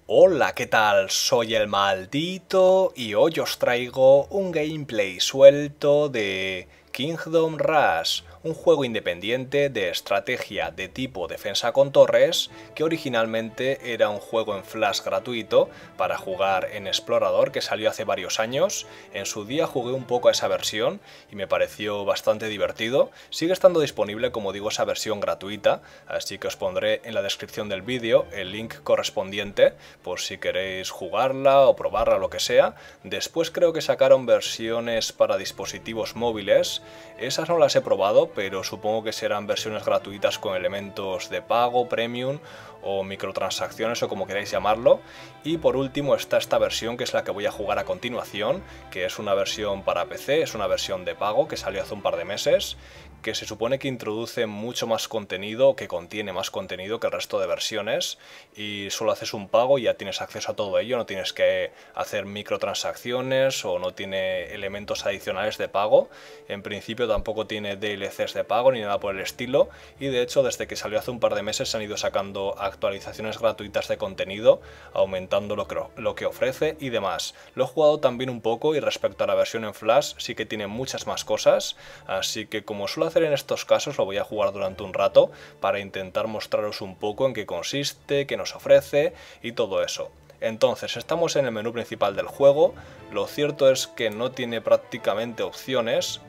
Hola, ¿qué tal? Soy el Maldito y hoy os traigo un gameplay suelto de Kingdom Rush, un juego independiente de estrategia de tipo defensa con torres que originalmente era un juego en Flash gratuito para jugar en explorador que salió hace varios años. En su día jugué un poco a esa versión y me pareció bastante divertido. Sigue estando disponible, como digo, esa versión gratuita, así que os pondré en la descripción del vídeo el link correspondiente por si queréis jugarla o probarla, lo que sea. Después creo que sacaron versiones para dispositivos móviles. Esas no las he probado, pero supongo que serán versiones gratuitas con elementos de pago, premium o microtransacciones o como queráis llamarlo. Y por último está esta versión, que es la que voy a jugar a continuación, que es una versión para PC, es una versión de pago que salió hace un par de meses, que se supone que introduce mucho más contenido, que contiene más contenido que el resto de versiones, y solo haces un pago y ya tienes acceso a todo ello, no tienes que hacer microtransacciones o no tiene elementos adicionales de pago. En principio tampoco tiene DLCs de pago ni nada por el estilo, y de hecho desde que salió hace un par de meses se han ido sacando actualizaciones gratuitas de contenido, aumentando lo que ofrece y demás. Lo he jugado también un poco y respecto a la versión en Flash sí que tiene muchas más cosas, así que como suelo hacer en estos casos lo voy a jugar durante un rato para intentar mostraros un poco en qué consiste, qué nos ofrece y todo eso. Entonces estamos en el menú principal del juego. Lo cierto es que no tiene prácticamente opciones.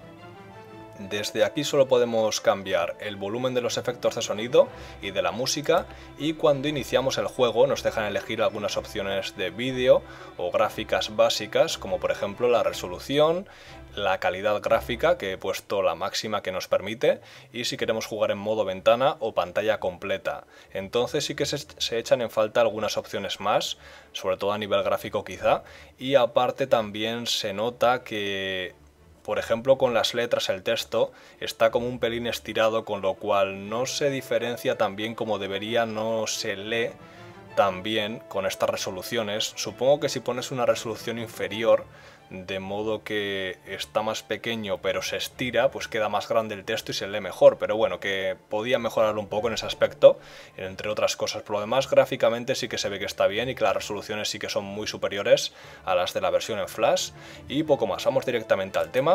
Desde aquí solo podemos cambiar el volumen de los efectos de sonido y de la música, y cuando iniciamos el juego nos dejan elegir algunas opciones de vídeo o gráficas básicas, como por ejemplo la resolución, la calidad gráfica, que he puesto la máxima que nos permite, y si queremos jugar en modo ventana o pantalla completa. Entonces sí que se echan en falta algunas opciones más, sobre todo a nivel gráfico quizá, y aparte también se nota que, por ejemplo, con las letras el texto está como un pelín estirado, con lo cual no se diferencia tan bien como debería, no se lee tan bien con estas resoluciones. Supongo que si pones una resolución inferior, de modo que está más pequeño pero se estira, pues queda más grande el texto y se lee mejor, pero bueno, que podía mejorarlo un poco en ese aspecto, entre otras cosas. Por lo demás, gráficamente sí que se ve que está bien y que las resoluciones sí que son muy superiores a las de la versión en Flash, y poco más. Vamos directamente al tema.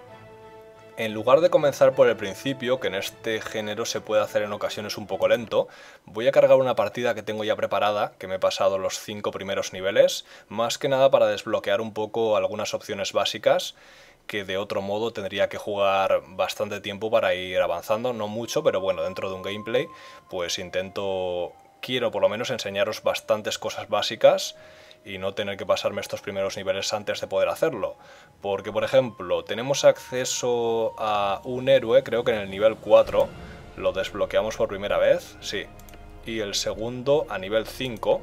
En lugar de comenzar por el principio, que en este género se puede hacer en ocasiones un poco lento, voy a cargar una partida que tengo ya preparada, que me he pasado los 5 primeros niveles, más que nada para desbloquear un poco algunas opciones básicas, que de otro modo tendría que jugar bastante tiempo para ir avanzando, no mucho, pero bueno, dentro de un gameplay, pues quiero por lo menos enseñaros bastantes cosas básicas y no tener que pasarme estos primeros niveles antes de poder hacerlo. Porque, por ejemplo, tenemos acceso a un héroe, creo que en el nivel 4 lo desbloqueamos por primera vez, sí. Y el segundo a nivel 5.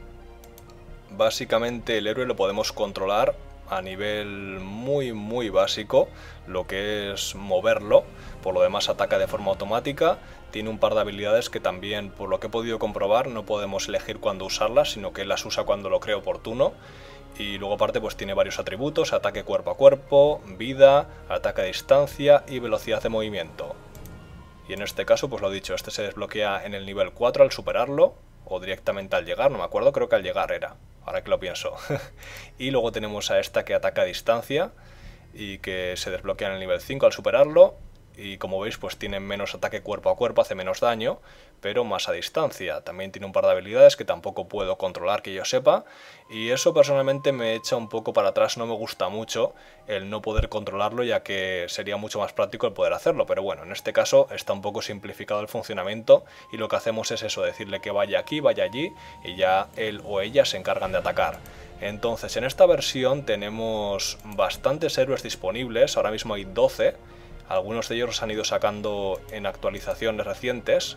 Básicamente el héroe lo podemos controlar a nivel muy básico, lo que es moverlo. Por lo demás ataca de forma automática, tiene un par de habilidades que también, por lo que he podido comprobar, no podemos elegir cuándo usarlas, sino que las usa cuando lo cree oportuno. Y luego aparte pues tiene varios atributos: ataque cuerpo a cuerpo, vida, ataque a distancia y velocidad de movimiento. Y en este caso, pues lo dicho, este se desbloquea en el nivel 4 al superarlo, o directamente al llegar, no me acuerdo, creo que al llegar era, ahora que lo pienso. Y luego tenemos a esta que ataca a distancia y que se desbloquea en el nivel 5 al superarlo. Y como veis, pues tiene menos ataque cuerpo a cuerpo, hace menos daño, pero más a distancia. También tiene un par de habilidades que tampoco puedo controlar que yo sepa, y eso personalmente me echa un poco para atrás. No me gusta mucho el no poder controlarlo, ya que sería mucho más práctico el poder hacerlo, pero bueno, en este caso está un poco simplificado el funcionamiento y lo que hacemos es eso, decirle que vaya aquí, vaya allí, y ya él o ella se encargan de atacar. Entonces, en esta versión tenemos bastantes héroes disponibles, ahora mismo hay 12. Algunos de ellos los han ido sacando en actualizaciones recientes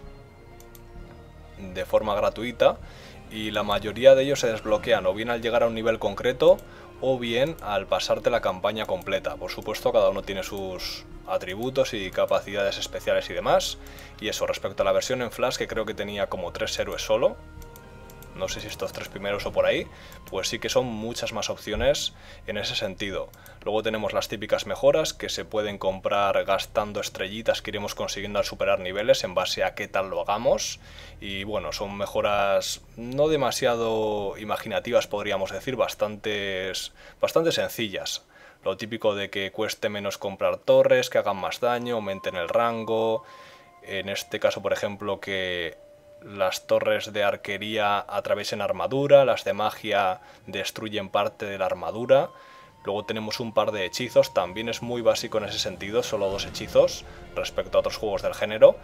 de forma gratuita, y la mayoría de ellos se desbloquean o bien al llegar a un nivel concreto o bien al pasarte la campaña completa. Por supuesto, cada uno tiene sus atributos y capacidades especiales y demás. Y eso, respecto a la versión en Flash, que creo que tenía como 3 héroes solo, no sé si estos 3 primeros o por ahí, pues sí que son muchas más opciones en ese sentido. Luego tenemos las típicas mejoras que se pueden comprar gastando estrellitas que iremos consiguiendo al superar niveles en base a qué tal lo hagamos. Y bueno, son mejoras no demasiado imaginativas, podríamos decir, bastante sencillas. Lo típico de que cueste menos comprar torres, que hagan más daño, aumenten el rango. En este caso, por ejemplo, que las torres de arquería atraviesen armadura, las de magia destruyen parte de la armadura. Luego tenemos un par de hechizos, también es muy básico en ese sentido, solo 2 hechizos respecto a otros juegos del género.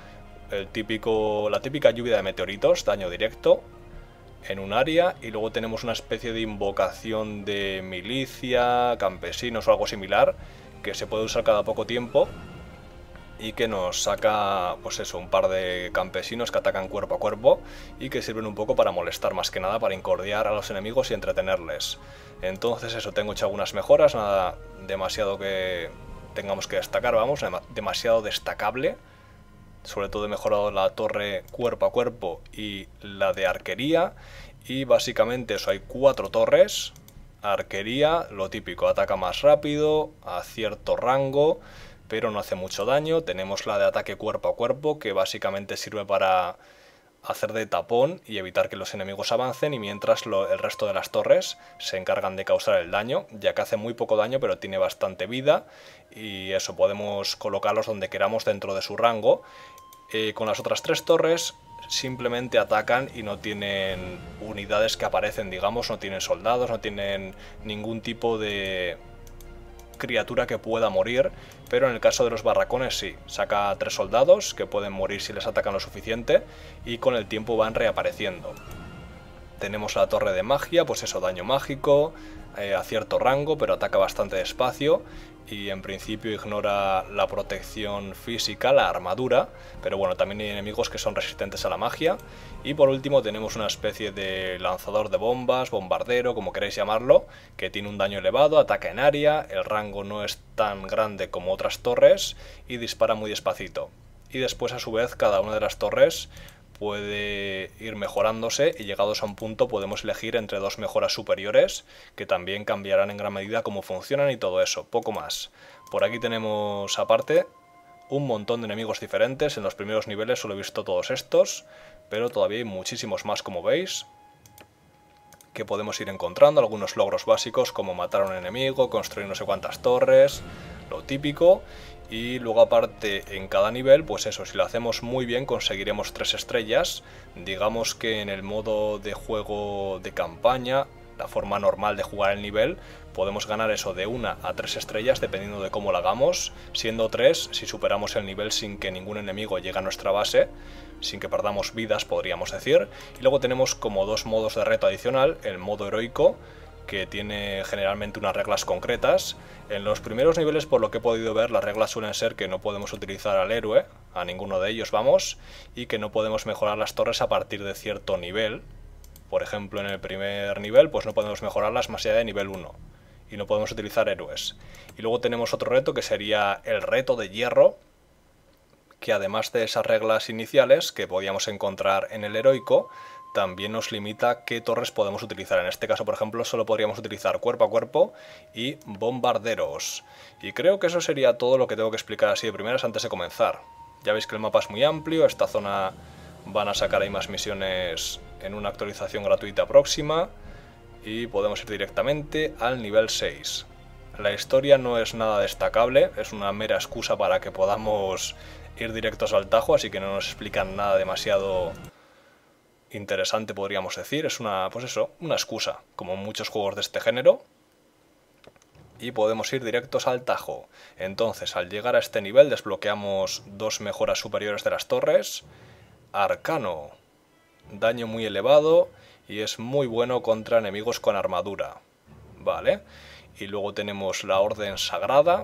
La típica lluvia de meteoritos, daño directo en un área, y luego tenemos una especie de invocación de milicia, campesinos o algo similar, que se puede usar cada poco tiempo y que nos saca, pues eso, un par de campesinos que atacan cuerpo a cuerpo y que sirven un poco para molestar, más que nada para incordiar a los enemigos y entretenerles. Entonces eso, tengo hecho algunas mejoras, nada demasiado que tengamos que destacar, vamos, demasiado destacable. Sobre todo he mejorado la torre cuerpo a cuerpo y la de arquería. Y básicamente eso, hay 4 torres. Arquería, lo típico, ataca más rápido, a cierto rango, pero no hace mucho daño. Tenemos la de ataque cuerpo a cuerpo, que básicamente sirve para hacer de tapón y evitar que los enemigos avancen, y mientras el resto de las torres se encargan de causar el daño, ya que hace muy poco daño pero tiene bastante vida, y eso, podemos colocarlos donde queramos dentro de su rango. Con las otras 3 torres simplemente atacan y no tienen unidades que aparecen, digamos, no tienen soldados, no tienen ningún tipo de criatura que pueda morir, pero en el caso de los barracones sí, saca 3 soldados que pueden morir si les atacan lo suficiente y con el tiempo van reapareciendo. Tenemos la torre de magia, pues eso, daño mágico, a cierto rango, pero ataca bastante despacio y en principio ignora la protección física, la armadura, pero bueno, también hay enemigos que son resistentes a la magia. Y por último tenemos una especie de lanzador de bombas, bombardero, como queréis llamarlo, que tiene un daño elevado, ataca en área, el rango no es tan grande como otras torres y dispara muy despacito. Y después a su vez cada una de las torres puede ir mejorándose y llegados a un punto podemos elegir entre 2 mejoras superiores que también cambiarán en gran medida cómo funcionan y todo eso, poco más. Por aquí tenemos aparte un montón de enemigos diferentes, en los primeros niveles solo he visto todos estos, pero todavía hay muchísimos más, como veis, que podemos ir encontrando, algunos logros básicos como matar a un enemigo, construir no sé cuántas torres, lo típico. Y luego aparte en cada nivel, pues eso, si lo hacemos muy bien conseguiremos 3 estrellas. Digamos que en el modo de juego de campaña, la forma normal de jugar el nivel, podemos ganar eso de 1 a 3 estrellas dependiendo de cómo lo hagamos, siendo 3 si superamos el nivel sin que ningún enemigo llegue a nuestra base, sin que perdamos vidas, podríamos decir. Y luego tenemos como 2 modos de reto adicional, el modo heroico, que tiene generalmente unas reglas concretas. En los primeros niveles, por lo que he podido ver, las reglas suelen ser que no podemos utilizar al héroe, a ninguno de ellos vamos, y que no podemos mejorar las torres a partir de cierto nivel. Por ejemplo, en el primer nivel pues no podemos mejorarlas más allá de nivel 1, y no podemos utilizar héroes. Y luego tenemos otro reto que sería el reto de hierro, que además de esas reglas iniciales que podíamos encontrar en el heroico, también nos limita qué torres podemos utilizar. En este caso, por ejemplo, solo podríamos utilizar cuerpo a cuerpo y bombarderos. Y creo que eso sería todo lo que tengo que explicar así de primeras antes de comenzar. Ya veis que el mapa es muy amplio, esta zona van a sacar ahí más misiones en una actualización gratuita próxima y podemos ir directamente al nivel 6. La historia no es nada destacable, es una mera excusa para que podamos ir directos al tajo, así que no nos explican nada demasiado interesante, podríamos decir. Es una, pues eso, una excusa, como muchos juegos de este género. Y podemos ir directos al tajo. Entonces, al llegar a este nivel desbloqueamos 2 mejoras superiores de las torres. Arcano, daño muy elevado y es muy bueno contra enemigos con armadura. Vale. Y luego tenemos la Orden Sagrada,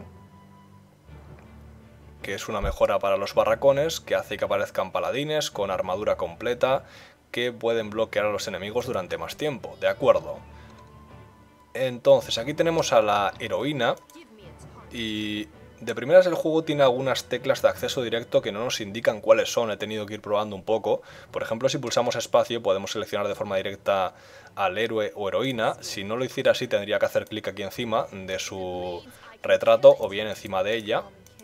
que es una mejora para los barracones, que hace que aparezcan paladines con armadura completa, que pueden bloquear a los enemigos durante más tiempo, ¿de acuerdo? Entonces aquí tenemos a la heroína y De primeras el juego tiene algunas teclas de acceso directo que no nos indican cuáles son, he tenido que ir probando un poco. Por ejemplo, si pulsamos espacio podemos seleccionar de forma directa al héroe o heroína. Si no lo hiciera así tendría que hacer clic aquí encima de su retrato o bien encima de ella.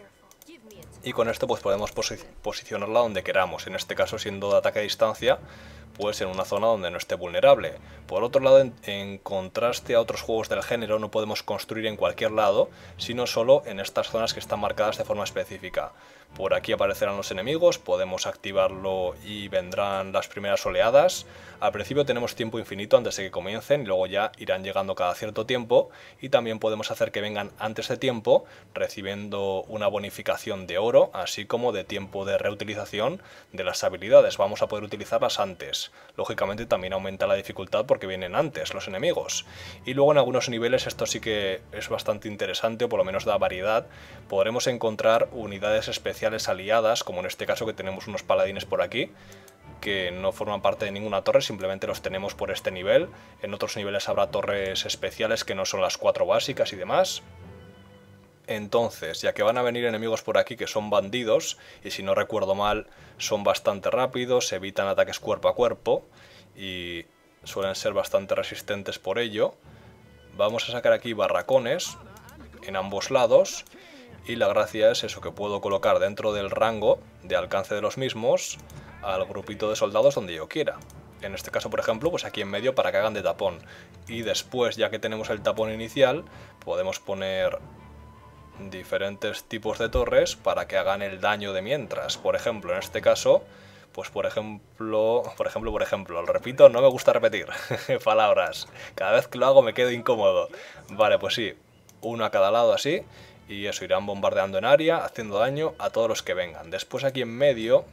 Y con esto pues podemos posicionarla donde queramos, en este caso siendo de ataque a distancia, pues en una zona donde no esté vulnerable. Por otro lado, en contraste a otros juegos del género, no podemos construir en cualquier lado, sino solo en estas zonas que están marcadas de forma específica. Por aquí aparecerán los enemigos, podemos activarlo y vendrán las primeras oleadas. Al principio tenemos tiempo infinito antes de que comiencen y luego ya irán llegando cada cierto tiempo, y también podemos hacer que vengan antes de tiempo, recibiendo una bonificación de oro, así como de tiempo de reutilización de las habilidades. Vamos a poder utilizarlas antes. Lógicamente también aumenta la dificultad porque vienen antes los enemigos. Y luego en algunos niveles esto sí que es bastante interesante, o por lo menos da variedad. Podremos encontrar unidades especiales aliadas, como en este caso que tenemos unos paladines por aquí, que no forman parte de ninguna torre, simplemente los tenemos por este nivel. En otros niveles habrá torres especiales que no son las 4 básicas y demás. Entonces, ya que van a venir enemigos por aquí que son bandidos, y si no recuerdo mal, son bastante rápidos, evitan ataques cuerpo a cuerpo, y suelen ser bastante resistentes por ello, vamos a sacar aquí barracones en ambos lados, y la gracia es eso, que puedo colocar dentro del rango de alcance de los mismos al grupito de soldados donde yo quiera. En este caso, por ejemplo, pues aquí en medio para que hagan de tapón. Y después, ya que tenemos el tapón inicial, podemos poner diferentes tipos de torres para que hagan el daño de mientras. Por ejemplo, en este caso, pues por ejemplo, lo repito, no me gusta repetir palabras. Cada vez que lo hago me quedo incómodo. Vale, pues sí, uno a cada lado así, y eso, irán bombardeando en área, haciendo daño a todos los que vengan. Después aquí en medio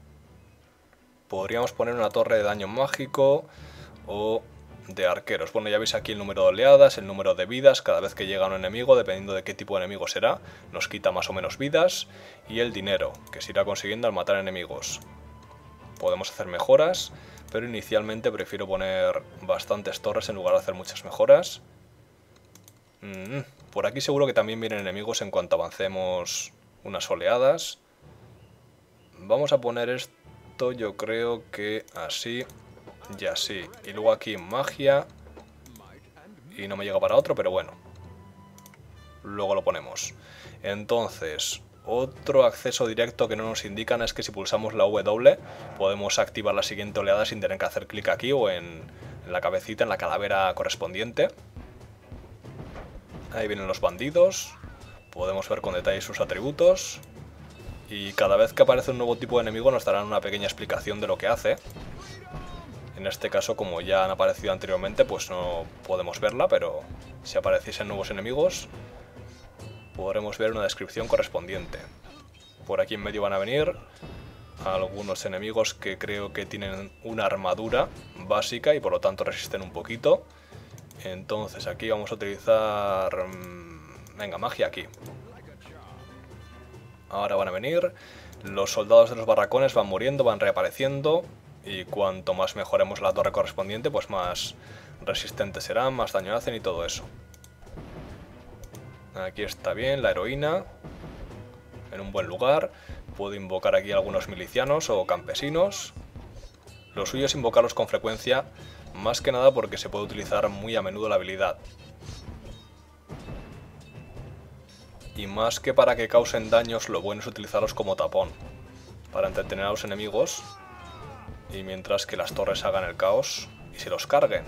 podríamos poner una torre de daño mágico o de arqueros. Bueno, ya veis aquí el número de oleadas, el número de vidas cada vez que llega un enemigo, dependiendo de qué tipo de enemigo será, nos quita más o menos vidas, y el dinero, que se irá consiguiendo al matar enemigos. Podemos hacer mejoras, pero inicialmente prefiero poner bastantes torres en lugar de hacer muchas mejoras. Por aquí seguro que también vienen enemigos en cuanto avancemos unas oleadas. Vamos a poner esto, yo creo que así y así. Y luego aquí magia. Y no me llega para otro, pero bueno. Luego lo ponemos. Entonces, otro acceso directo que no nos indican es que si pulsamos la W podemos activar la siguiente oleada sin tener que hacer clic aquí o en la cabecita, en la calavera correspondiente. Ahí vienen los bandidos. Podemos ver con detalle sus atributos. Y cada vez que aparece un nuevo tipo de enemigo nos darán una pequeña explicación de lo que hace. En este caso, como ya han aparecido anteriormente, pues no podemos verla, pero si apareciesen nuevos enemigos podremos ver una descripción correspondiente. Por aquí en medio van a venir algunos enemigos que creo que tienen una armadura básica y por lo tanto resisten un poquito. Entonces aquí vamos a utilizar... venga, magia aquí. Ahora van a venir. Los soldados de los barracones van muriendo, van reapareciendo. Y cuanto más mejoremos la torre correspondiente, pues más resistentes serán, más daño hacen y todo eso. Aquí está bien, la heroína. En un buen lugar. Puedo invocar aquí algunos milicianos o campesinos. Lo suyo es invocarlos con frecuencia, más que nada porque se puede utilizar muy a menudo la habilidad. Y más que para que causen daños, lo bueno es utilizarlos como tapón, para entretener a los enemigos, y mientras que las torres hagan el caos y se los carguen.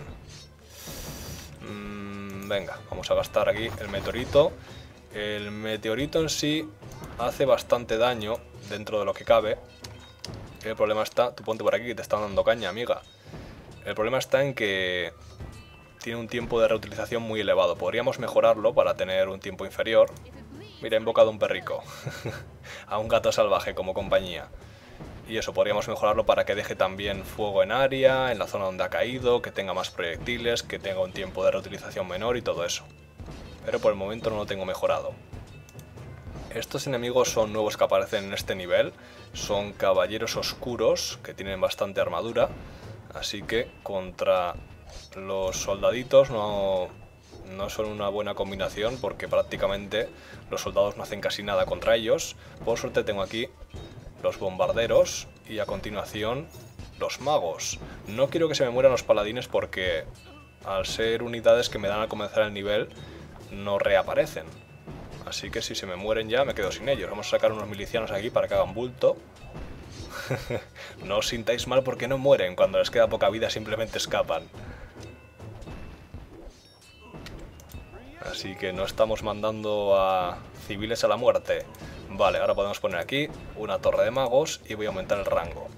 Venga, vamos a gastar aquí el meteorito. El meteorito en sí hace bastante daño dentro de lo que cabe. El problema está... Tú ponte por aquí que te están dando caña, amiga. El problema está en que tiene un tiempo de reutilización muy elevado. Podríamos mejorarlo para tener un tiempo inferior. Mira, he invocado un perrico. A un gato salvaje como compañía. Y eso, podríamos mejorarlo para que deje también fuego en área, en la zona donde ha caído, que tenga más proyectiles, que tenga un tiempo de reutilización menor y todo eso. Pero por el momento no lo tengo mejorado. Estos enemigos son nuevos que aparecen en este nivel. Son caballeros oscuros, que tienen bastante armadura. Así que contra los soldaditos no no son una buena combinación porque prácticamente los soldados no hacen casi nada contra ellos. Por suerte tengo aquí los bombarderos y a continuación los magos. No quiero que se me mueran los paladines porque al ser unidades que me dan al comenzar el nivel no reaparecen. Así que si se me mueren ya me quedo sin ellos. Vamos a sacar unos milicianos aquí para que hagan bulto. No os sintáis mal porque no mueren. Cuando les queda poca vida simplemente escapan. Así que no estamos mandando a civiles a la muerte. Vale, ahora podemos poner aquí una torre de magos y voy a aumentar el rango.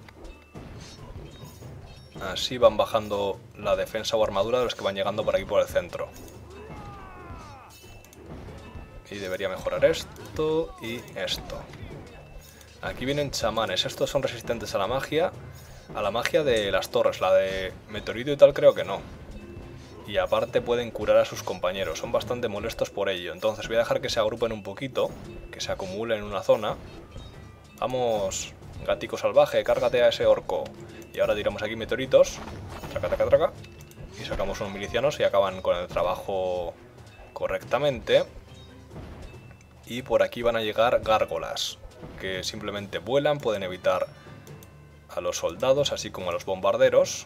Así van bajando la defensa o armadura de los que van llegando por aquí por el centro. Y debería mejorar esto y esto. Aquí vienen chamanes. Estos son resistentes a la magia de las torres. La de meteorito y tal creo que no. Y aparte pueden curar a sus compañeros. Son bastante molestos por ello. Entonces voy a dejar que se agrupen un poquito, que se acumulen en una zona. Vamos, gatico salvaje, cárgate a ese orco. Y ahora tiramos aquí meteoritos. Traca, traca, traca. Y sacamos unos milicianos y acaban con el trabajo correctamente. Y por aquí van a llegar gárgolas, que simplemente vuelan, pueden evitar a los soldados, así como a los bombarderos.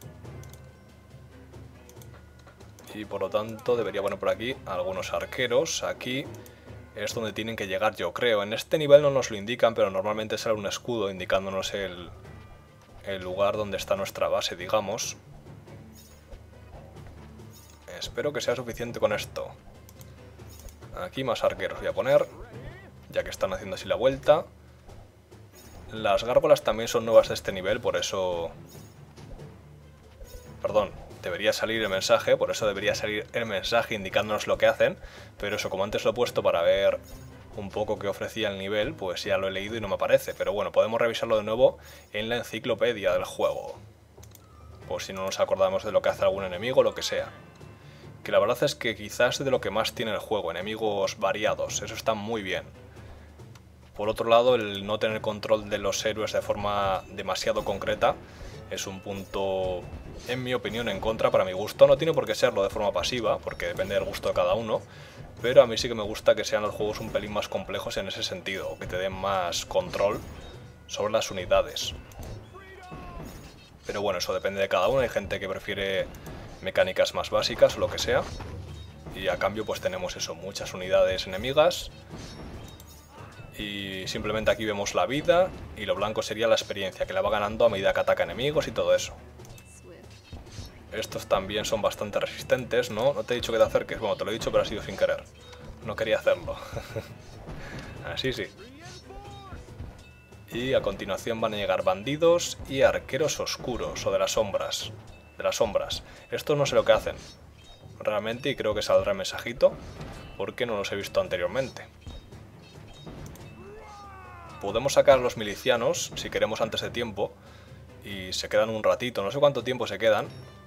Y por lo tanto debería poner por aquí algunos arqueros. Aquí es donde tienen que llegar, yo creo. En este nivel no nos lo indican, pero normalmente sale un escudo indicándonos el lugar donde está nuestra base, digamos. Espero que sea suficiente con esto. Aquí más arqueros voy a poner, ya que están haciendo así la vuelta. Las gárgolas también son nuevas de este nivel, por eso... Perdón, debería salir el mensaje, por eso debería salir el mensaje indicándonos lo que hacen. Pero eso, como antes lo he puesto para ver un poco qué ofrecía el nivel, pues ya lo he leído y no me aparece. Pero bueno, podemos revisarlo de nuevo en la enciclopedia del juego, por si no nos acordamos de lo que hace algún enemigo o lo que sea. Que la verdad es que quizás es de lo que más tiene el juego, enemigos variados, eso está muy bien. Por otro lado, el no tener control de los héroes de forma demasiado concreta es un punto, en mi opinión, en contra para mi gusto. No tiene por qué serlo de forma pasiva, porque depende del gusto de cada uno, pero a mí sí que me gusta que sean los juegos un pelín más complejos en ese sentido, que te den más control sobre las unidades. Pero bueno, eso depende de cada uno, hay gente que prefiere mecánicas más básicas o lo que sea, y a cambio pues tenemos eso, muchas unidades enemigas. Y simplemente aquí vemos la vida y lo blanco sería la experiencia, que la va ganando a medida que ataca enemigos y todo eso. Estos también son bastante resistentes, ¿no? No te he dicho que te acerques, bueno, te lo he dicho pero ha sido sin querer. No quería hacerlo. Así sí. Y a continuación van a llegar bandidos y arqueros oscuros o de las sombras. Estos no sé lo que hacen realmente y creo que saldrá el mensajito porque no los he visto anteriormente. Podemos sacar a los milicianos si queremos antes de tiempo y se quedan un ratito, no sé cuánto tiempo se quedan,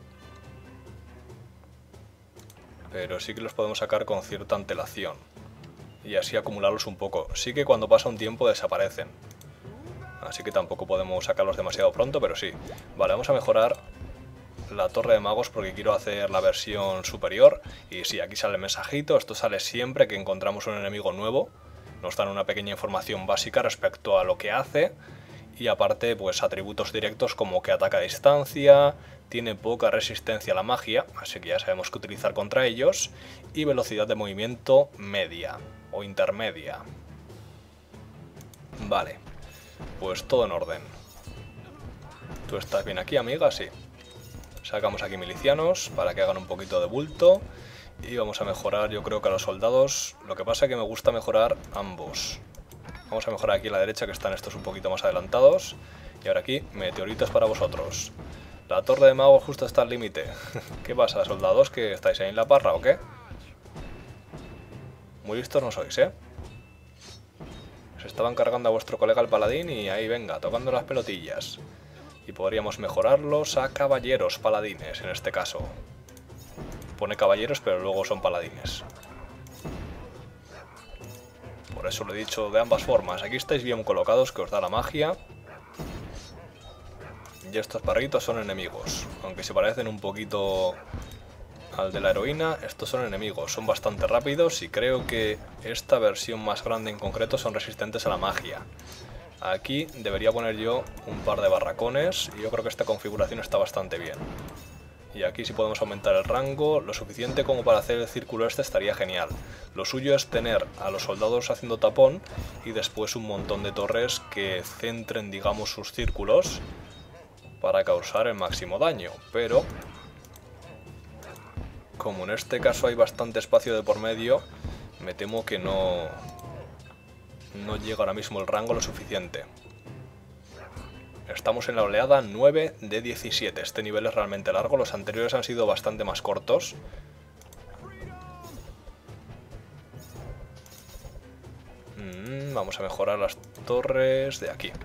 pero sí que los podemos sacar con cierta antelación y así acumularlos un poco. Sí que cuando pasa un tiempo desaparecen, así que tampoco podemos sacarlos demasiado pronto, pero sí. Vale, vamos a mejorar la torre de magos porque quiero hacer la versión superior. Y sí, aquí sale el mensajito, esto sale siempre que encontramos un enemigo nuevo. Nos dan una pequeña información básica respecto a lo que hace. Y aparte, pues atributos directos como que ataca a distancia, tiene poca resistencia a la magia, así que ya sabemos qué utilizar contra ellos. Y velocidad de movimiento media o intermedia. Vale, pues todo en orden. ¿Tú estás bien aquí, amiga? Sí. Sacamos aquí milicianos para que hagan un poquito de bulto. Y vamos a mejorar, yo creo que a los soldados. Lo que pasa es que me gusta mejorar ambos. Vamos a mejorar aquí a la derecha, que están estos un poquito más adelantados. Y ahora aquí, meteoritos para vosotros. La torre de magos justo está al límite. ¿Qué pasa, soldados? ¿Que estáis ahí en la parra o qué? Muy listos no sois, ¿eh? Se estaban cargando a vuestro colega el paladín y ahí venga, tocando las pelotillas. Y podríamos mejorarlos a caballeros paladines, en este caso. Pone caballeros, pero luego son paladines. Por eso lo he dicho de ambas formas. Aquí estáis bien colocados, que os da la magia. Y estos parritos son enemigos. Aunque se parecen un poquito al de la heroína. Estos son enemigos, son bastante rápidos y creo que esta versión más grande en concreto son resistentes a la magia. Aquí debería poner yo un par de barracones y yo creo que esta configuración está bastante bien. Y aquí si podemos aumentar el rango, lo suficiente como para hacer el círculo este estaría genial. Lo suyo es tener a los soldados haciendo tapón y después un montón de torres que centren, digamos, sus círculos para causar el máximo daño. Pero, como en este caso hay bastante espacio de por medio, me temo que no llega ahora mismo el rango lo suficiente. Estamos en la oleada 9 de 17. Este nivel es realmente largo. Los anteriores han sido bastante más cortos. Vamos a mejorar las torres de aquí.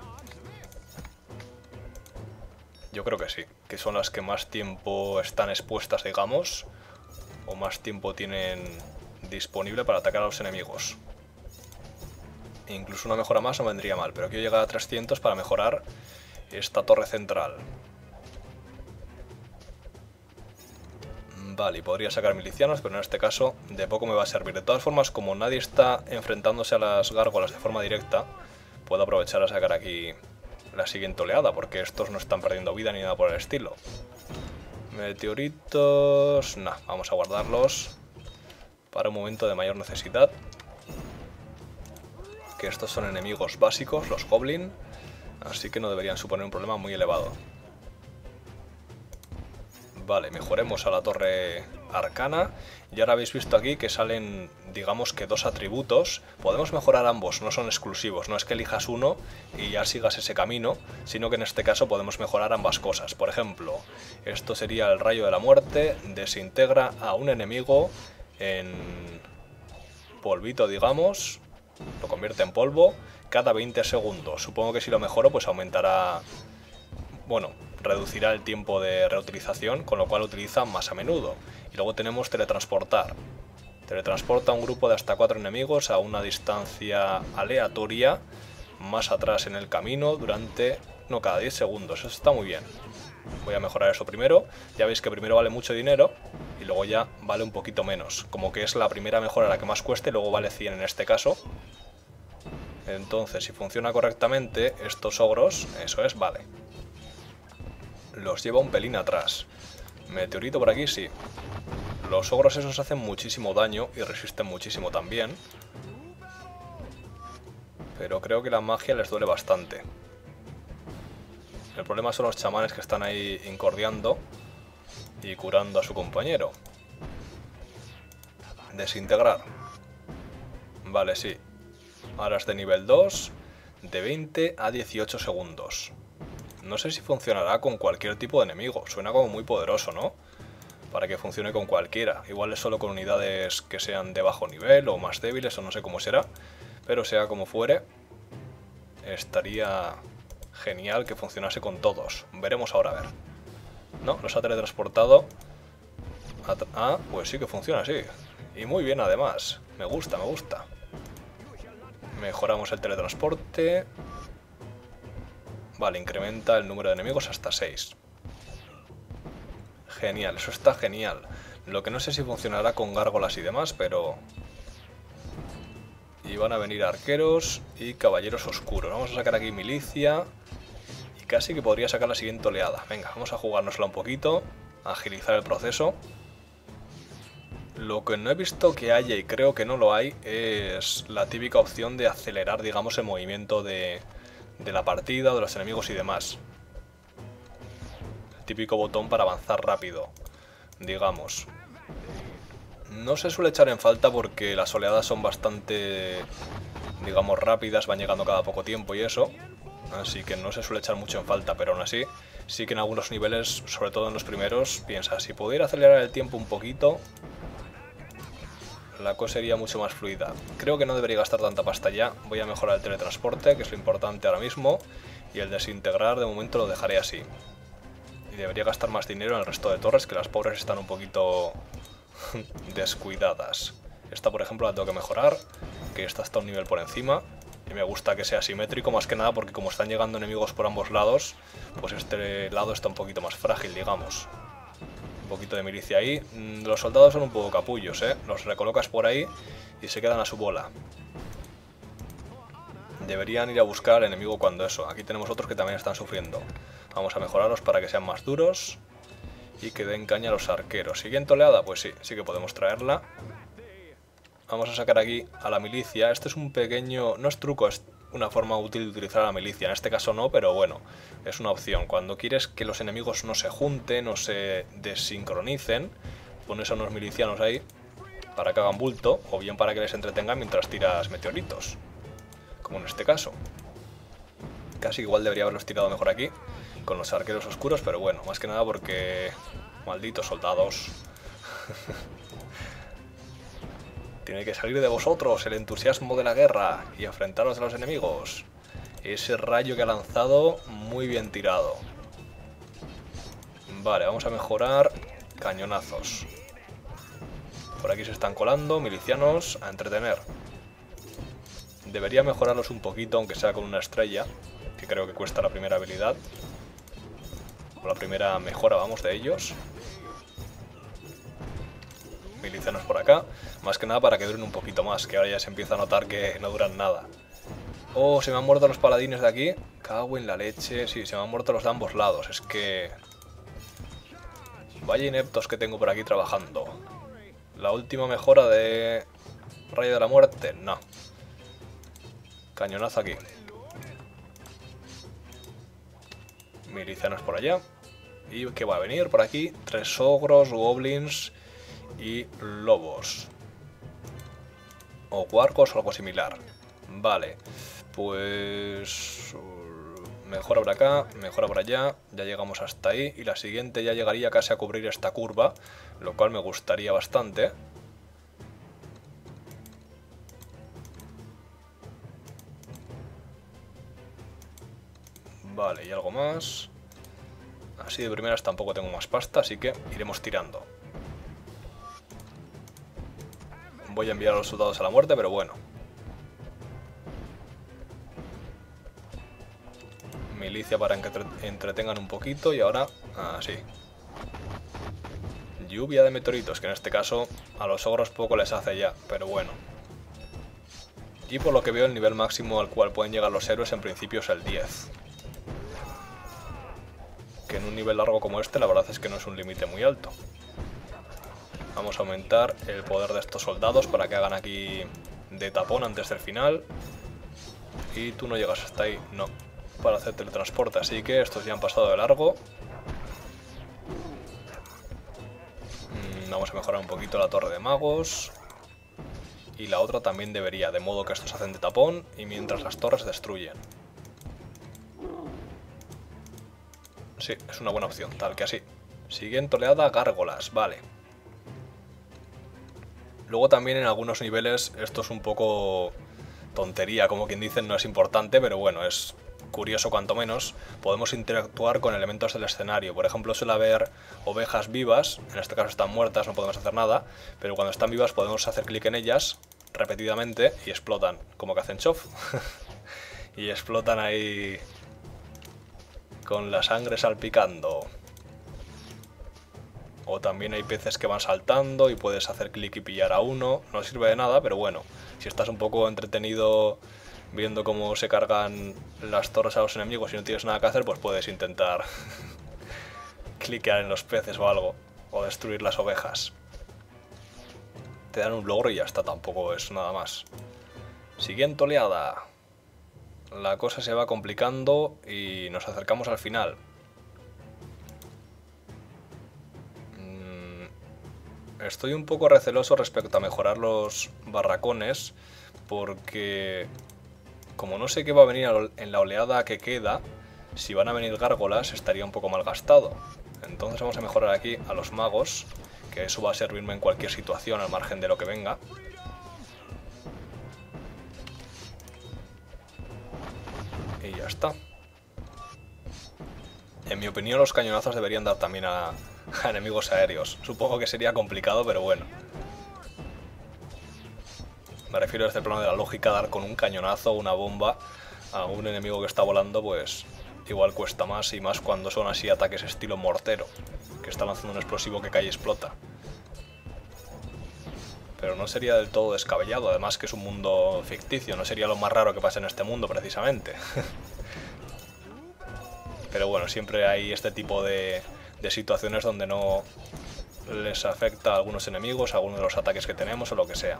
Yo creo que sí. Que son las que más tiempo están expuestas, digamos. O más tiempo tienen disponible para atacar a los enemigos. Incluso una mejora más no vendría mal. Pero quiero llegar a 300 para mejorar esta torre central. Vale, y podría sacar milicianos, pero en este caso de poco me va a servir. De todas formas, como nadie está enfrentándose a las gárgolas de forma directa, puedo aprovechar a sacar aquí la siguiente oleada, porque estos no están perdiendo vida ni nada por el estilo. Meteoritos... nah, vamos a guardarlos para un momento de mayor necesidad. Que estos son enemigos básicos, los Goblin, así que no deberían suponer un problema muy elevado. Vale, mejoremos a la torre arcana. Y ahora habéis visto aquí que salen, digamos que dos atributos. Podemos mejorar ambos, no son exclusivos. No es que elijas uno y ya sigas ese camino, sino que en este caso podemos mejorar ambas cosas. Por ejemplo, esto sería el rayo de la muerte. Desintegra a un enemigo en polvito, digamos. Lo convierte en polvo cada 20 segundos. Supongo que si lo mejoro pues aumentará... bueno, reducirá el tiempo de reutilización, con lo cual utiliza más a menudo. Y luego tenemos teletransportar. Teletransporta a un grupo de hasta 4 enemigos a una distancia aleatoria más atrás en el camino durante... no, cada 10 segundos. Eso está muy bien. Voy a mejorar eso primero. Ya veis que primero vale mucho dinero y luego ya vale un poquito menos. Como que es la primera mejora la que más cueste y luego vale 100 en este caso. Entonces, si funciona correctamente, estos ogros, eso es, vale. Los lleva un pelín atrás. Meteorito por aquí, sí. Los ogros esos hacen muchísimo daño y resisten muchísimo también. Pero creo que la magia les duele bastante. El problema son los chamanes que están ahí incordiando y curando a su compañero. Desintegrar. Vale, sí. Ahora es de nivel 2, de 20 a 18 segundos. No sé si funcionará con cualquier tipo de enemigo. Suena como muy poderoso, ¿no? Para que funcione con cualquiera. Igual es solo con unidades que sean de bajo nivel o más débiles o no sé cómo será. Pero sea como fuere, estaría genial que funcionase con todos. Veremos ahora, a ver. No, nos ha teletransportado. Ah, pues sí que funciona así. Y muy bien además. Me gusta, me gusta. Mejoramos el teletransporte. Vale, incrementa el número de enemigos hasta 6. Genial, eso está genial. Lo que no sé si funcionará con gárgolas y demás, pero... y van a venir arqueros y caballeros oscuros. Vamos a sacar aquí milicia. Y casi que podría sacar la siguiente oleada. Venga, vamos a jugárnosla un poquito. Agilizar el proceso. Lo que no he visto que haya, y creo que no lo hay, es la típica opción de acelerar, digamos, el movimiento de la partida, de los enemigos y demás. El típico botón para avanzar rápido, digamos. No se suele echar en falta porque las oleadas son bastante, digamos, rápidas, van llegando cada poco tiempo y eso. Así que no se suele echar mucho en falta, pero aún así, sí que en algunos niveles, sobre todo en los primeros, piensa, si pudiera acelerar el tiempo un poquito, la cosa sería mucho más fluida. Creo que no debería gastar tanta pasta ya. Voy a mejorar el teletransporte, que es lo importante ahora mismo. Y el desintegrar de momento lo dejaré así. Y debería gastar más dinero en el resto de torres, que las pobres están un poquito descuidadas. Esta, por ejemplo, la tengo que mejorar, que esta está un nivel por encima. Y me gusta que sea simétrico, más que nada porque como están llegando enemigos por ambos lados, pues este lado está un poquito más frágil, digamos. poquito de milicia ahí. Los soldados son un poco capullos, ¿eh? Los recolocas por ahí y se quedan a su bola. Deberían ir a buscar al enemigo cuando eso. Aquí tenemos otros que también están sufriendo. Vamos a mejorarlos para que sean más duros y que den caña a los arqueros. Siguiente oleada, pues sí, sí que podemos traerla. Vamos a sacar aquí a la milicia. Este es un pequeño... no es truco, es una forma útil de utilizar a la milicia. En este caso no, pero bueno, es una opción. Cuando quieres que los enemigos no se junten, no se desincronicen, pones a unos milicianos ahí para que hagan bulto, o bien para que les entretengan mientras tiras meteoritos, como en este caso. Casi igual debería haberlos tirado mejor aquí, con los arqueros oscuros, pero bueno, más que nada porque... malditos soldados. Tiene que salir de vosotros el entusiasmo de la guerra y enfrentaros a los enemigos. Ese rayo que ha lanzado, muy bien tirado. Vale, vamos a mejorar cañonazos. Por aquí se están colando milicianos a entretener. Debería mejorarlos un poquito, aunque sea con una estrella, que creo que cuesta la primera habilidad. O la primera mejora, vamos, de ellos. Milicianos por acá, más que nada para que duren un poquito más, que ahora ya se empieza a notar que no duran nada. Oh, se me han muerto los paladines de aquí. Cago en la leche. Sí, se me han muerto los de ambos lados. Es que... vaya ineptos que tengo por aquí trabajando. La última mejora de... rayo de la muerte, no. Cañonazo aquí. Milicianos por allá. ¿Y qué va a venir por aquí? 3 ogros, goblins... y lobos. O guarcos o algo similar. Vale. Pues... mejora por acá, mejora por allá. Ya llegamos hasta ahí. Y la siguiente ya llegaría casi a cubrir esta curva. Lo cual me gustaría bastante. Vale, y algo más. Así de primeras tampoco tengo más pasta, así que iremos tirando. Voy a enviar a los soldados a la muerte, pero bueno. Milicia para que entretengan un poquito y ahora... así. Lluvia de meteoritos, que en este caso a los ogros poco les hace ya, pero bueno. Y por lo que veo el nivel máximo al cual pueden llegar los héroes en principio es el 10. Que en un nivel largo como este la verdad es que no es un límite muy alto. Vamos a aumentar el poder de estos soldados para que hagan aquí de tapón antes del final. Y tú no llegas hasta ahí, no, para hacer teletransporte, así que estos ya han pasado de largo. Vamos a mejorar un poquito la torre de magos. Y la otra también debería, de modo que estos hacen de tapón y mientras las torres destruyen. Sí, es una buena opción, tal que así. Siguiente oleada, gárgolas, vale. Luego también en algunos niveles, esto es un poco tontería, como quien dice, no es importante, pero bueno, es curioso cuanto menos. Podemos interactuar con elementos del escenario. Por ejemplo, suele haber ovejas vivas, en este caso están muertas, no podemos hacer nada, pero cuando están vivas podemos hacer clic en ellas repetidamente y explotan, como que hacen chof. Y explotan ahí con la sangre salpicando. O también hay peces que van saltando y puedes hacer clic y pillar a uno. No sirve de nada, pero bueno, si estás un poco entretenido viendo cómo se cargan las torres a los enemigos y no tienes nada que hacer, pues puedes intentar cliquear en los peces o algo, o destruir las ovejas. Te dan un logro y ya está, tampoco es nada más. Siguiente oleada. La cosa se va complicando y nos acercamos al final. Estoy un poco receloso respecto a mejorar los barracones, porque como no sé qué va a venir en la oleada que queda, si van a venir gárgolas estaría un poco mal gastado. Entonces vamos a mejorar aquí a los magos, que eso va a servirme en cualquier situación al margen de lo que venga. Y ya está. En mi opinión los cañonazos deberían dar también a enemigos aéreos. Supongo que sería complicado, pero bueno. Me refiero desde el plano de la lógica, dar con un cañonazo o una bomba a un enemigo que está volando, pues igual cuesta más, y más cuando son así ataques estilo mortero, que que está lanzando un explosivo que cae y explota. Pero no sería del todo descabellado, además que es un mundo ficticio, no sería lo más raro que pase en este mundo precisamente. Pero bueno, siempre hay este tipo de situaciones donde no les afecta a algunos enemigos, a algunos de los ataques que tenemos o lo que sea.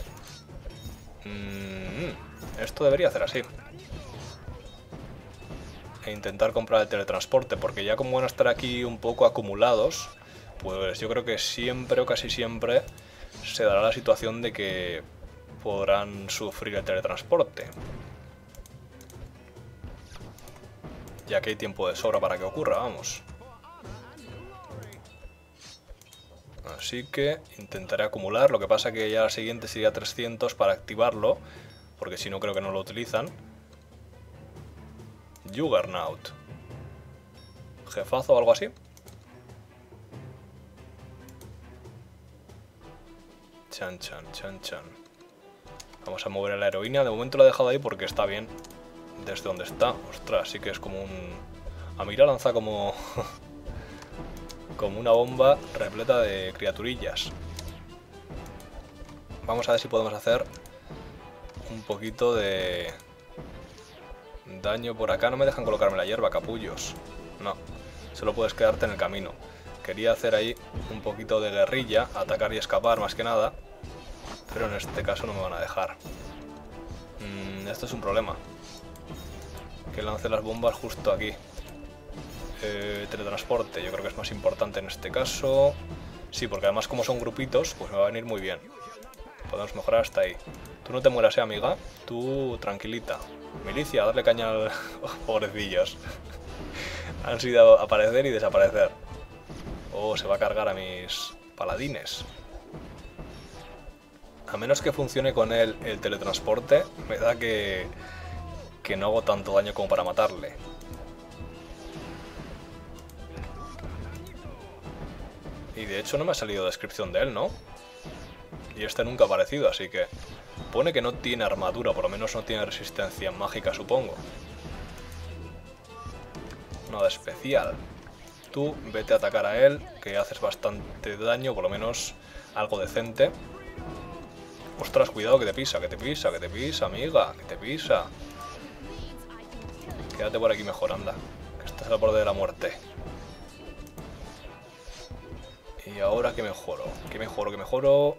Esto debería hacer así. E intentar comprar el teletransporte, porque ya como van a estar aquí un poco acumulados, pues yo creo que siempre o casi siempre se dará la situación de que podrán sufrir el teletransporte. Ya que hay tiempo de sobra para que ocurra, vamos. Así que intentaré acumular, lo que pasa que ya la siguiente sería 300 para activarlo, porque si no creo que no lo utilizan. Juggernaut. Jefazo o algo así. Chan, chan, chan, chan. Vamos a mover a la heroína. De momento la he dejado ahí porque está bien desde donde está. Ostras, sí que es como un... A mí la lanza como... como una bomba repleta de criaturillas. Vamos a ver si podemos hacer un poquito de daño por acá. No me dejan colocarme la hierba, capullos. No, solo puedes quedarte en el camino. Quería hacer ahí un poquito de guerrilla, atacar y escapar más que nada, pero en este caso no me van a dejar. Esto es un problema. Que lance las bombas justo aquí. Teletransporte, yo creo que es más importante en este caso. Sí, porque además como son grupitos, pues me va a venir muy bien. Podemos mejorar hasta ahí. Tú no te mueras, amiga. Tú tranquilita. Milicia, darle caña al... Oh, pobrecillos. Han sido aparecer y desaparecer. Oh, se va a cargar a mis paladines. A menos que funcione con él el teletransporte, me da que no hago tanto daño como para matarle. Y de hecho no me ha salido descripción de él, ¿no? Y este nunca ha aparecido, así que... Pone que no tiene armadura, por lo menos no tiene resistencia mágica, supongo. Nada especial. Tú vete a atacar a él, que haces bastante daño, por lo menos algo decente. Ostras, cuidado que te pisa, que te pisa, que te pisa, amiga, que te pisa. Quédate por aquí mejor, anda, que estás al borde de la muerte. Y ahora que mejoro, que mejoro, que mejoro.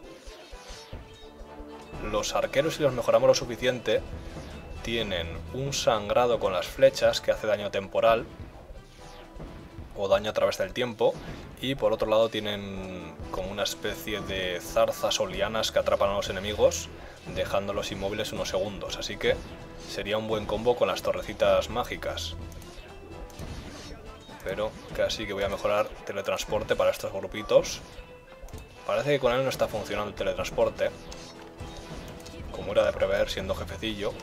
Los arqueros, si los mejoramos lo suficiente, tienen un sangrado con las flechas que hace daño temporal o daño a través del tiempo, y por otro lado tienen como una especie de zarzas o lianas que atrapan a los enemigos dejándolos inmóviles unos segundos, así que sería un buen combo con las torrecitas mágicas. Pero casi que voy a mejorar teletransporte para estos grupitos. Parece que con él no está funcionando el teletransporte, como era de prever siendo jefecillo.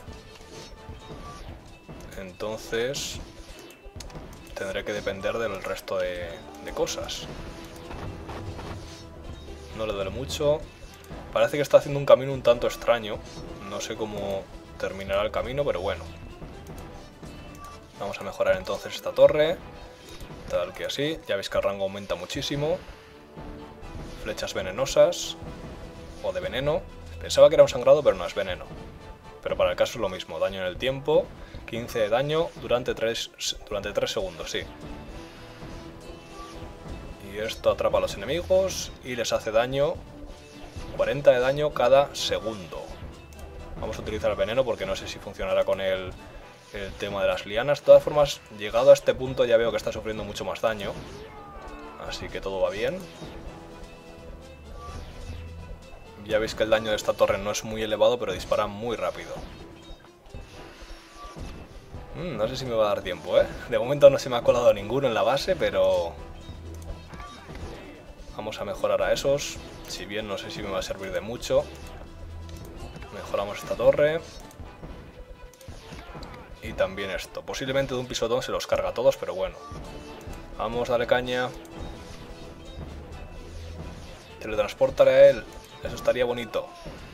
Entonces tendré que depender del resto de cosas. No le duele mucho. Parece que está haciendo un camino un tanto extraño. No sé cómo terminará el camino, pero bueno. Vamos a mejorar entonces esta torre. Tal que así. Ya veis que el rango aumenta muchísimo. Flechas venenosas. O de veneno. Pensaba que era un sangrado, pero no, es veneno. Pero para el caso es lo mismo. Daño en el tiempo. 15 de daño durante 3 segundos, sí. Y esto atrapa a los enemigos y les hace daño. 40 de daño cada segundo. Vamos a utilizar el veneno porque no sé si funcionará con el tema de las lianas. De todas formas, llegado a este punto ya veo que está sufriendo mucho más daño. Así que todo va bien. Ya veis que el daño de esta torre no es muy elevado, pero dispara muy rápido. No sé si me va a dar tiempo, ¿eh? De momento no se me ha colado ninguno en la base, pero... Vamos a mejorar a esos. Si bien no sé si me va a servir de mucho. Mejoramos esta torre. Y también esto. Posiblemente de un pisotón se los carga a todos, pero bueno. Vamos, dale caña. Teletransportaré a él. Eso estaría bonito.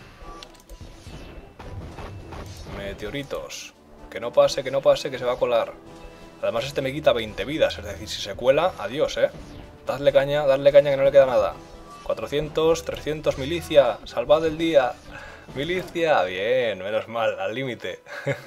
Meteoritos. Que no pase, que no pase, que se va a colar. Además este me quita 20 vidas, es decir, si se cuela, adiós, ¿eh? Dadle caña que no le queda nada. 400, 300, milicia, salvad el día. Milicia, bien, menos mal, al límite.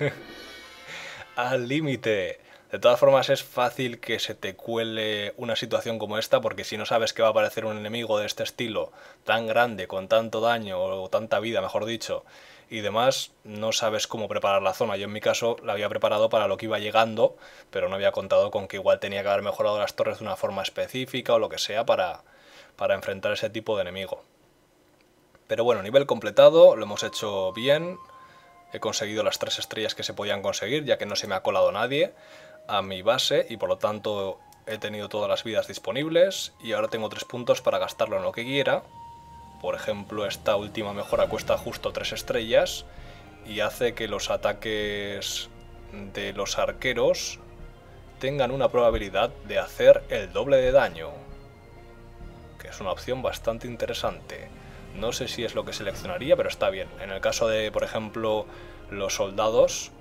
Al límite. De todas formas es fácil que se te cuele una situación como esta, porque si no sabes que va a aparecer un enemigo de este estilo, tan grande, con tanto daño o tanta vida, mejor dicho, y demás, no sabes cómo preparar la zona. Yo en mi caso la había preparado para lo que iba llegando, pero no había contado con que igual tenía que haber mejorado las torres de una forma específica o lo que sea para enfrentar ese tipo de enemigo. Pero bueno, nivel completado, lo hemos hecho bien. He conseguido las 3 estrellas que se podían conseguir, ya que no se me ha colado nadie a mi base y por lo tanto he tenido todas las vidas disponibles y ahora tengo 3 puntos para gastarlo en lo que quiera. Por ejemplo, esta última mejora cuesta justo 3 estrellas y hace que los ataques de los arqueros tengan una probabilidad de hacer el doble de daño, que es una opción bastante interesante. No sé si es lo que seleccionaría, pero está bien. En el caso de, por ejemplo, los soldados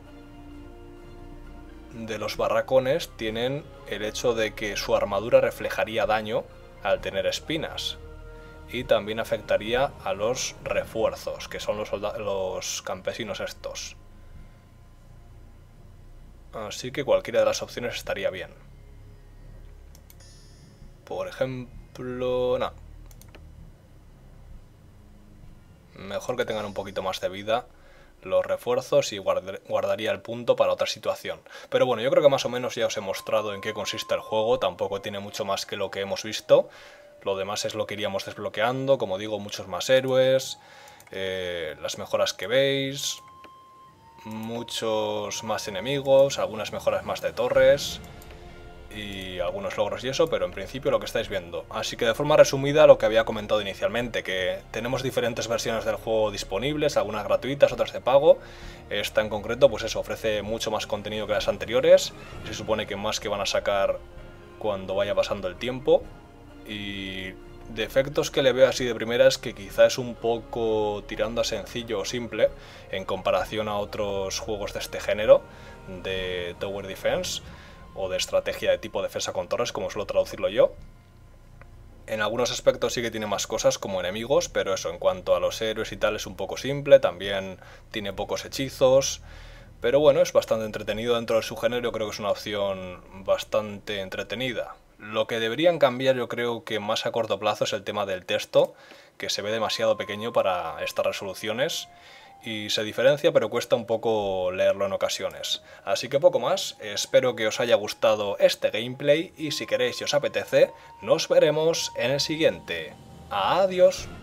de los barracones tienen el hecho de que su armadura reflejaría daño al tener espinas. Y también afectaría a los refuerzos, que son los campesinos estos. Así que cualquiera de las opciones estaría bien. Por ejemplo, no. Mejor que tengan un poquito más de vida los refuerzos y guardaría el punto para otra situación. Pero bueno, yo creo que más o menos ya os he mostrado en qué consiste el juego. Tampoco tiene mucho más que lo que hemos visto. Lo demás es lo que iríamos desbloqueando, como digo, muchos más héroes, las mejoras que veis, muchos más enemigos, algunas mejoras más de torres y algunos logros y eso, pero en principio lo que estáis viendo. Así que de forma resumida lo que había comentado inicialmente, que tenemos diferentes versiones del juego disponibles, algunas gratuitas, otras de pago. Esta en concreto, pues eso, ofrece mucho más contenido que las anteriores, y se supone que más que van a sacar cuando vaya pasando el tiempo. Y defectos que le veo así de primera es que quizá es un poco tirando a sencillo o simple en comparación a otros juegos de este género, de Tower Defense o de estrategia de tipo defensa con torres, como suelo traducirlo yo. En algunos aspectos sí que tiene más cosas como enemigos, pero eso, en cuanto a los héroes y tal es un poco simple, también tiene pocos hechizos. Pero bueno, es bastante entretenido dentro de su género, creo que es una opción bastante entretenida. Lo que deberían cambiar yo creo que más a corto plazo es el tema del texto, que se ve demasiado pequeño para estas resoluciones y se diferencia pero cuesta un poco leerlo en ocasiones. Así que poco más, espero que os haya gustado este gameplay y si queréis y os apetece, nos veremos en el siguiente. ¡Adiós!